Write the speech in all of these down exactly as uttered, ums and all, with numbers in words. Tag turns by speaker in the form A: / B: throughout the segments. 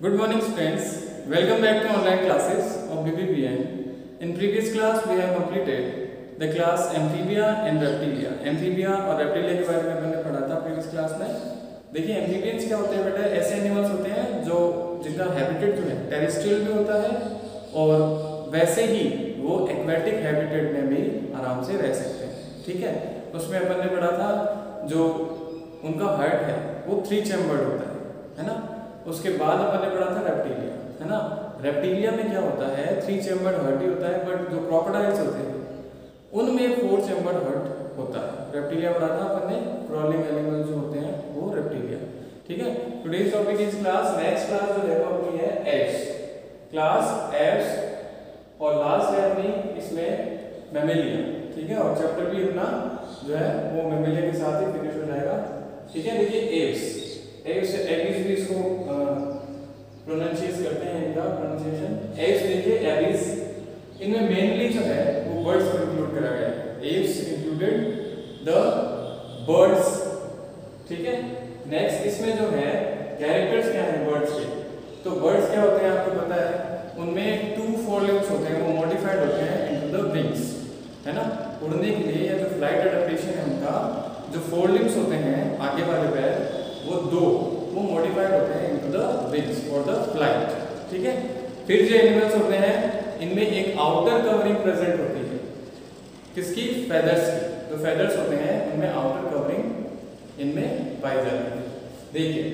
A: Good morning students, welcome back to online classes of B B B N. In previous class we have completed the class Amphibia and Reptilia. Amphibia और Reptilia के बारे में हमने पढ़ा था previous class में. देखिए amphibians क्या होते हैं बेटा, ऐसे एनिमल्स होते हैं जो जिनका हैबिटेट जो है टेरेस्ट्रियल भी होता है और वैसे ही वो एक्वेटिक हैबिटेट में भी आराम से रह सकते हैं. ठीक है, उसमें अपन ने पढ़ा था जो उनका हार्ट है वो थ्री चैम्बर्ड होता है, है ना. उसके बाद अपन ने पढ़ा था रेप्टिलिया, है ना. रेप्टिलिया में क्या होता है, थ्री चैम्बर्ड हार्ट ही होता है, बट जो क्रोकोडाइल्स होते हैं उनमें फोर चैम्बर्ड हार्ट होता है. रेप्टिलिया पढ़ा था अपन ने, क्राउलिंग एनिमल जो होते हैं वो रेप्टिलिया. ठीक है, today's topic is class. Next class जो है वो अपनी है एप्स, क्लास एप्स, और लास्ट है अपनी इसमें मैमेलिया. ठीक है, और चैप्टर भी अपना जो है वो मैमेलिया के साथ ही फिनिश हो जाएगा. ठीक है, देखिए एप्स, एप्स एबिस भी इसको प्रोनाउंसिएट करते हैं, इनका प्रोनाउंसिएशन. एप्स देखिए एबिस, इनमें मेनली जो है वो बर्ड्स को इंक्लूड करा गया है. Aves included the birds. ठीक है, नेक्स्ट इसमें जो है कैरेक्टर्स क्या है बर्ड्स के, तो बर्ड्स क्या होते हैं आपको पता है, उनमें टू फोरलिम्स होते हैं, वो मॉडिफाइड होते हैं इनटू द विंग्स, है ना. उड़ने के लिए या जो फ्लाइट एडेप्टेशन है उनका, जो फोरलिम्स होते हैं आगे वाले पैर वो दो वो मॉडिफाइड होते हैं into the wings for the flight. ठीक है, फिर जो एनिमल्स होते हैं इनमें एक आउटर कवरिंग प्रेजेंट होती है, किसकी, फेदर्स की. जो फेदर्स होते हैं उनमें आउटर कवरिंग इनमें पाई जाती है. देखिए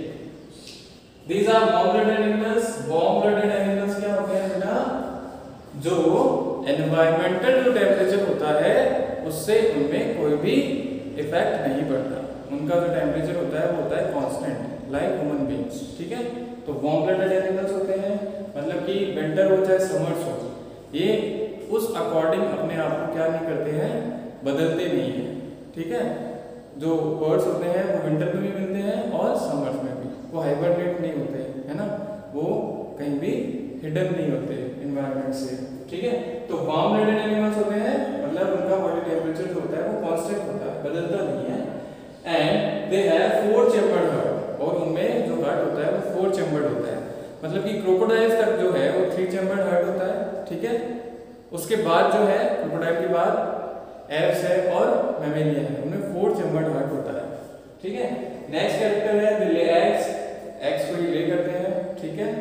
A: these are warm blooded animals. Warm blooded animals क्या होते हैं बेटा, जो एनवायरमेंटल जो टेम्परेचर होता है उससे उनमें कोई भी इफेक्ट नहीं पड़ता. उनका जो टेम्परेचर होता है वो होता है कांस्टेंट लाइक ह्यूमन बीइंग्स. ठीक है, तो वार्म ब्लडेड एनिमल्स होते हैं, मतलब कि विंटर हो चाहे समर्स हो, ये उस अकॉर्डिंग अपने आप को क्या नहीं करते हैं, बदलते नहीं है. ठीक है, जो बर्ड्स होते हैं वो विंटर में भी मिलते हैं और समर्स में भी. वो हाइबरनेट नहीं होते, है ना, वो कहीं भी हिडन नहीं होते एनवायरनमेंट से. ठीक है, तो वार्म ब्लडेड एनिमल्स होते हैं, मतलब उनका बॉडी टेम्परेचर जो होता है वो कांस्टेंट होता है, बदलता नहीं है. And they have four chambered heart, और उनमें जो हार्ट होता है वो फोर चैम्बर्ड होता है, मतलब कि क्रोकोडाइल्स तक जो है वो थ्री चैम्बर्ड हार्ट होता है. ठीक है, उसके बाद जो है क्रोकोडाइल के बाद एप्स है और मैमेलिया है, उनमें फोर चैम्बर्ड हार्ट होता है. ठीक है, नेक्स्ट कैरेक्टर है दे ले एग्स. एग्स को ले करते हैं. ठीक है,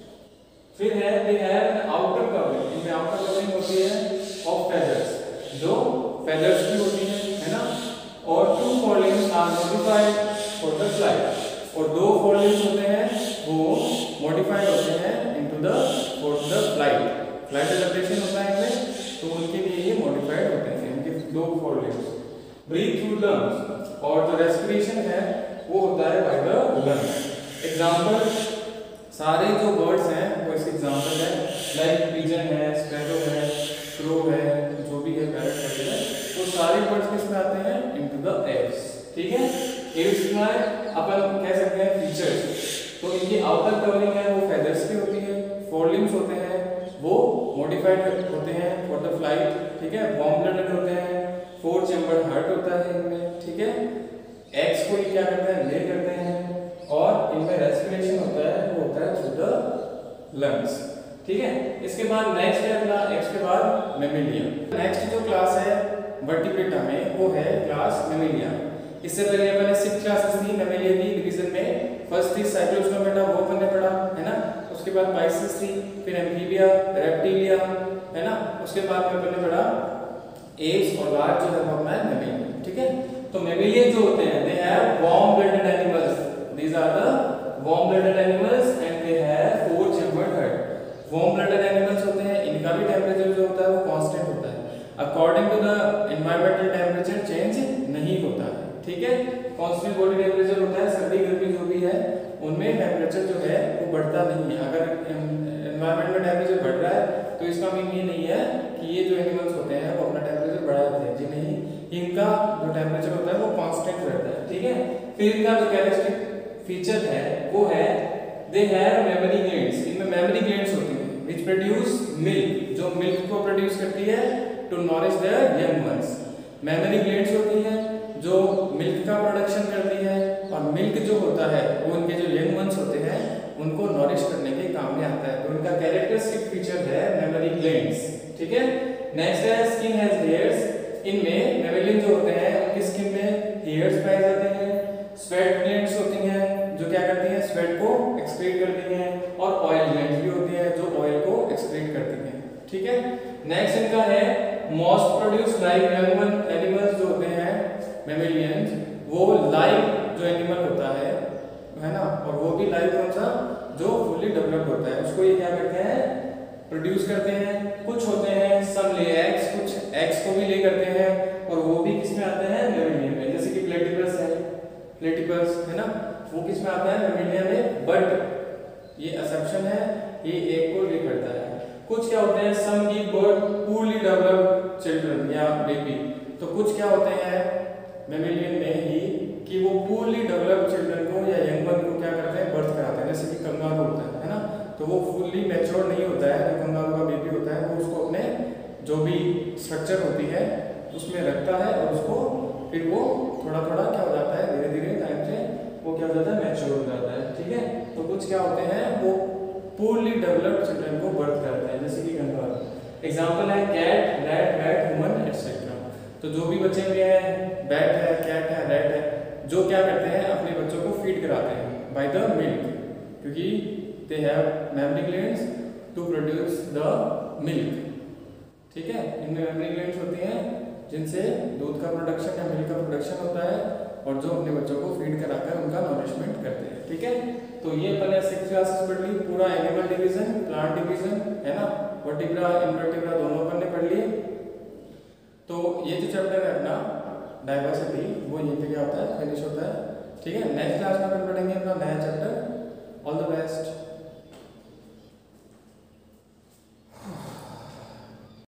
A: फिर है they have an outer covering. इनमें आउटर कवरिंग होती है ऑफ फेदर्स, जो फेदर्स की होती है, है ना. और two forelimbs are modified for the flight, और दो फोरलिम्स होते हैं वो मॉडिफाइड होते हैं into the for the flight. Flight adaptation होता है इनमें, तो उनके लिए ये मॉडिफाइड होते हैं इनके दो फोरलिम्स. ब्रीथ थ्रू लंग्स, और जो रेस्पिरेशन है वो होता है बाय द लंग्स. एग्जांपल, सारे जो बर्ड्स हैं वो इसके एग्जांपल है, लाइक पिजन है, स्पैरो है, क्रो है, जो भी है पैरट वगैरह, वो सारे बर्ड्स किस में आते हैं, इनटू द एप्स. ठीक है, एप्स में अपन कह सकते हैं फीचर्स, तो इनकी आउटर कवरिंग है वो फेदर्स की होती है, फोरलिम्स होते हैं वो मॉडिफाइड होते हैं फॉर द फ्लाइट. ठीक है, वार्म ब्लडेड होते हैं, फोर चैम्बर्ड हार्ट होता है इनमें. ठीक है, एग्स को क्या करते हैं, ले करते हैं, और इनमें रेस्पिरेशन होता है वो होता है थ्रू द लंग्स. ठीक है, इसके बाद नेक्स्ट है अपना एप्स के बाद मैमेलिया. नेक्स्ट जो क्लास है वर्टिब्रेटा में वो है क्लास मैमेलिया. इससे पहले अपन ने सिक्स क्लासेस थी मैमेलिया की डिवीजन में. फर्स्ट थी साइक्लोस्टोमेटा, वो अपन ने पढ़ा, है ना. उसके बाद पाइसेस थी, फिर एम्फीबिया, रेप्टिलिया, है ना. उसके बाद में अपन ने पढ़ा एप्स, और लास्ट जो है वो अपना मैमेलिया. ठीक है, तो मैमेलिया जो होते हैं they have warm blooded animals. These are the warm blooded animals and they have four chambered heart. Warm blooded animals होते हैं, इनका भी टेम्परेचर जो होता है वो कांस्टेंट होता है, according to the environmental temperature change नहीं होता है. ठीक है, कांस्टेंट बॉडी टेम्परेचर होता है, सर्दी गर्मी जो भी है उनमें टेम्परेचर जो है वो बढ़ता नहीं है. अगर एनवायरमेंट में टेम्परेचर बढ़ रहा है तो इसका मीन ये नहीं है कि ये जो एनिमल्स होते हैं वो अपना टेम्परेचर बढ़ाते हैं, जी नहीं, इनका जो टेम्परेचर होता है वो कांस्टेंट रहता है. ठीक है, फिर इनका जो कैरेक्टरिस्टिक फीचर है वो है दे हैव मेमरी ग्लैंड्स. इनमें मेमरी ग्लैंड्स होती हैं व्हिच प्रोड्यूस मिल्क, जो मिल्क को प्रोड्यूस करती है to nourish their young ones. Mammary glands होती हैं जो मिल्क का प्रोडक्शन करती है, और मिल्क जो होता है वो उनके जो यंग वंस होते हैं उनको नॉरिश करने के काम में आता है। तो उनका कैरेक्टरिस्टिक फीचर है मेमोरी ग्लैंड्स, ठीक है। नेक्स्ट है स्किन हैज हेयर्स। इनमें मैमेलियन जो होते हैं उनकी स्किन में हेयर्स पाए जाते हैं। स्वेट ग्लैंड्स होती हैं जो क्या करती हैं, स्वेट को एक्सक्रीट करती हैं, और ऑयल ग्लैंड्स भी होती हैं जो ऑयल को एक्सक्रीट करती हैं, ठीक है। नेक्स्ट इनका है मोस्ट प्रोड्यूस लाइव एनिमल्स जो होते हैं मैमेलियंस, वो लाइव जो एनिमल होता है है ना, और वो भी लाइव कौन सा, जो फुल्ली डेवलप्ड होता है, उसको ये क्या करते हैं, प्रोड्यूस करते हैं। कुछ होते हैं सम ले एग्स, कुछ एग्स को भी ले करते हैं, और वो भी किस में आते हैं, मैमेलियन में। जैसे कि प्लेटिपस है, प्लेटिपस है ना, वो किस में आता है, मैमेलियन में। बट ये असम्पशन है, ये एक को ले करता है। कुछ क्या होते हैं सम की बर्ड पूरली डेवलप्ड चिल्ड्रन या बेबी, तो कुछ क्या होते हैं मैमेलियन में ही कि वो पूरली डेवलप्ड चिल्ड्रन को या यंग वन को क्या करते हैं, बर्थ कराते हैं। जैसे कि कंगारू होता है है ना, तो वो फुल्ली मैच्योर नहीं होता है, जो कंगारू का बेबी होता है वो उसको अपने जो भी स्ट्रक्चर होती है उसमें रखता है, और उसको फिर वो थोड़ा थोड़ा क्या हो जाता है, धीरे धीरे टाइम से वो क्या हो जाता है, मैच्योर हो जाता है, ठीक है। तो कुछ क्या होते हैं वो पूरली डेवलप्ड चिल्ड्रन को बर्थ कराते हैं, जैसे कि कंगारू। एग्जाम्पल है cat, rat, rat, human etcetera. तो जो भी बच्चे हुए हैं, बैट है, कैट है, रैट है, जो क्या करते हैं अपने बच्चों को फीड कराते हैं बाय द मिल्क, क्योंकि they have mammary glands to produce the milk, ठीक है। इनमें मेमोरी ग्लैंड्स होती हैं जिनसे दूध का प्रोडक्शन या मिल्क का प्रोडक्शन होता है, और जो अपने बच्चों को फीड कराकर उनका नॉरिशमेंट करते हैं, ठीक है। तो ये अपन सिक्स क्लासेस पढ़ ली, पूरा एनिमल डिवीजन, प्लांट डिवीजन है ना, वर्टिब्रा इनवर्टिब्रा दोनों अपन ने पढ़ लिए। तो ये जो चैप्टर है अपना डाइवर्सिटी, वो यहीं पे क्या होता है, फिनिश होता है, ठीक है। नेक्स्ट क्लास में अपन